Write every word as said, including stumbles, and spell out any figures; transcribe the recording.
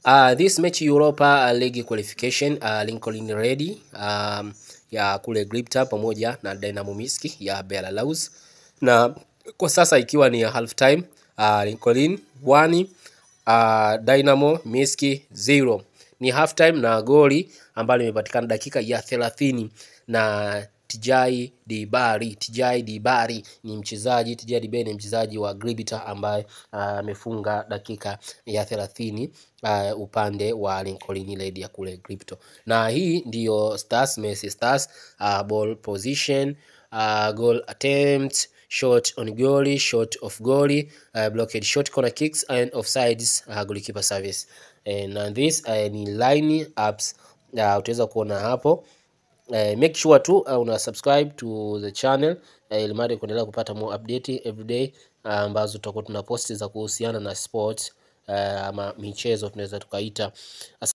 Uh, this match Europa League qualification uh, Lincoln Red um, ya kule Gibraltar pamoja na Dynamo Minsk ya Belarus, na kwa sasa ikiwa ni half time, uh, Lincoln one uh, Dynamo Minsk zero ni half time, na goli ambalo limepatikana dakika ya thelathini na Tijai Dibari. Tijai Dibari ni mchezaji Tijai Dibari ni mchezaji wa Gibraltar ambaye amefunga uh, dakika ya thelathini uh, upande wa Lincoln Red ya kule Gibraltar. Na hii ndiyo Stars, Messi Stars, uh, ball position, uh, goal attempts, shot on goal, shot of goal, uh, blocked shot, corner kicks and offsides, uh, goalkeeper service. And, and this uh, ni line ups uh, utaweza kuona hapo. Uh, make sure tu uh, una subscribe to the channel uh, ili mradi kuendelea kupata more update every day ambazo uh, tutakuwa tuna post za kuhusiana na sports uh, ama michezo tunaweza tukaita.